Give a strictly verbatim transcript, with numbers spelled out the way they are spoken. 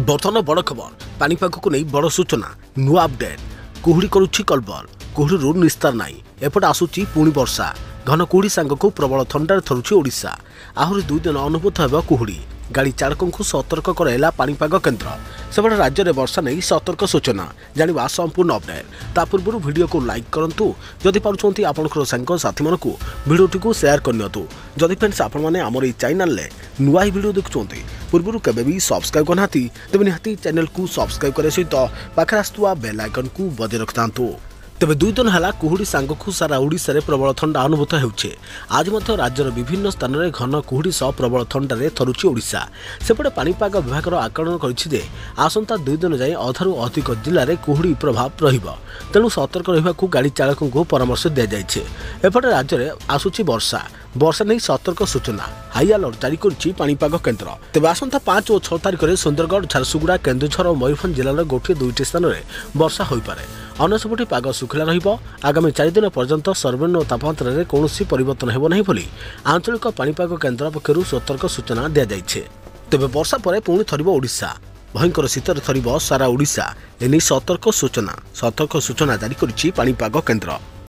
बर्तमान बड़ खबर पानीपाग को नहीं बड़ सूचना नुआ अपडेट कुहुड़ी करुछि कलबल कुहुड़ी निस्तार नाई एपटे आसुची पुणी वर्षा घन कुहुड़ी सांगक प्रबल थंडार थरुछि ओडिशा आहरी दुई दिन अनुभूत हेब कुहुड़ी गाड़ी चालकों को सतर्क कराइला पानीपाग केन्द्र सेपटे राज्य में वर्षा नहीं सतर्क सूचना जानिबा संपूर्ण अपडेट ता पूर्व वीडियो को लाइक करंतु जदि पारुछंती आपनकर सांग साथी मानकु वीडियोटी को शेयर करनियतु जदि फ्रेंड्स आपण माने हमर ई चैनल ले नुआ ही वीडियो देखुछंती पूर्व केबे भी सब्सक्राइब करनाती तेबे निहाती चैनल को सब्सक्राइब करे सहित पाखरे आस्तुआ बेल आइकन को बजे रखतांतु। तेबे दुई दिन है कुहुड़ी सांगक सारा ओडिशा रे प्रबल ठंडा अनुभूत होउछे। आज मध्य राज्यर विभिन्न स्थान में घन कुहुड़ी सह प्रबल ठंडारे थरुछि ओडिशा। सेपटे पानीपाग विभाग आकलन करिछि जे आसंता दुई दिन जाए अधारू अधिक जिले में कुहुड़ी प्रभाव रहिबो, तेणु सतर्क रहिबाकू गाड़ी चालकों को परामर्श दिया जाइछे। एपटे राज्य में आसुछि वर्षा वर्षा नहीं सतर्क सूचना हाई अलर्ट जारी करिछि पानीपाग केन्द्र। तेबे आसंता पांच और छह तारिख में सुंदरगढ़ झारसुगुड़ा केन्दुझर और मयूरभंज जिलार गोटे दुईटी स्थान में वर्षा होइपारे। अनसपटी पाग सुखिला रहिबो। आगामी चार दिन पर्यंत सर्वनिम्न तापमात्रा रे कौनसी परिवर्तन हेबो नहीं बोली आंचलिक पानीपाग केन्द्र पक्षरु सतर्क सूचना दिया जाइछे। तेबे वर्षा परे पुणी थरिबो ओडिशा भयंकर शीतर थरिबो सारा ओडिशा एनी सतर्क सूचना सतर्क सूचना जारी करिछि पानीपाग केन्द्र।